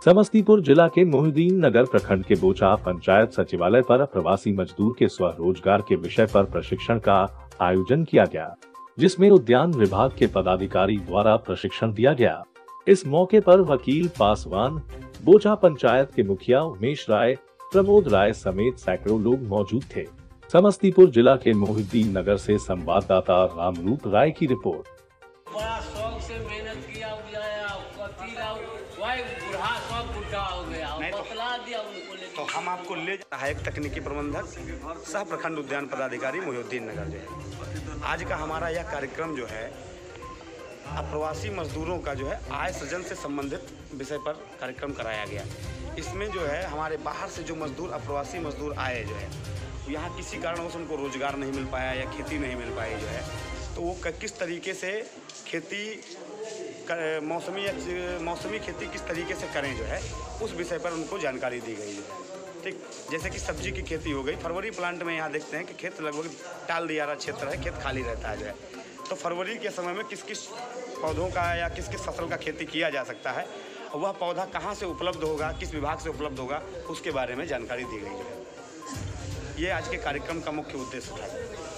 समस्तीपुर जिला के मोहिउद्दीन नगर प्रखंड के बोचा पंचायत सचिवालय पर प्रवासी मजदूर के स्वरोजगार के विषय पर प्रशिक्षण का आयोजन किया गया, जिसमें उद्यान विभाग के पदाधिकारी द्वारा प्रशिक्षण दिया गया। इस मौके पर वकील पासवान, बोचा पंचायत के मुखिया उमेश राय, प्रमोद राय समेत सैकड़ों लोग मौजूद थे। समस्तीपुर जिला के मोहिउद्दीन नगर से संवाददाता रामरूप राय की रिपोर्ट। बड़ा शौक से मेहनत किया, बतला दिया उनको। तो हम आपको ले सहायक तकनीकी प्रबंधक सह प्रखंड उद्यान पदाधिकारी मोहिउद्दीन नगर जो है, आज का हमारा यह कार्यक्रम जो है अप्रवासी मजदूरों का जो है आय सृजन से संबंधित विषय पर कार्यक्रम कराया गया। इसमें जो है हमारे बाहर से जो मजदूर अप्रवासी मजदूर आए जो है, यहाँ किसी कारणवश उनको रोजगार नहीं मिल पाया या खेती नहीं मिल पाई जो है, तो वो किस तरीके से खेती मौसमी खेती किस तरीके से करें जो है, उस विषय पर उनको जानकारी दी गई है। ठीक, जैसे कि सब्जी की खेती हो गई, फरवरी प्लांट में यहाँ देखते हैं कि खेत लगभग टाल दिया रहा क्षेत्र है, खेत खाली रहता है जो है, तो फरवरी के समय में किस किस पौधों का या किस किस फसल का खेती किया जा सकता है, वह पौधा कहाँ से उपलब्ध होगा, किस विभाग से उपलब्ध होगा, उसके बारे में जानकारी दी गई है। ये आज के कार्यक्रम का मुख्य उद्देश्य था।